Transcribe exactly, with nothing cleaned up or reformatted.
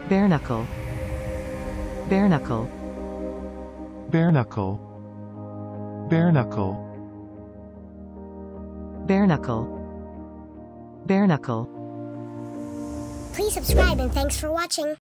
bareknuckle, bareknuckle, bareknuckle, bareknuckle, bareknuckle, bareknuckle. Please subscribe and thanks for watching.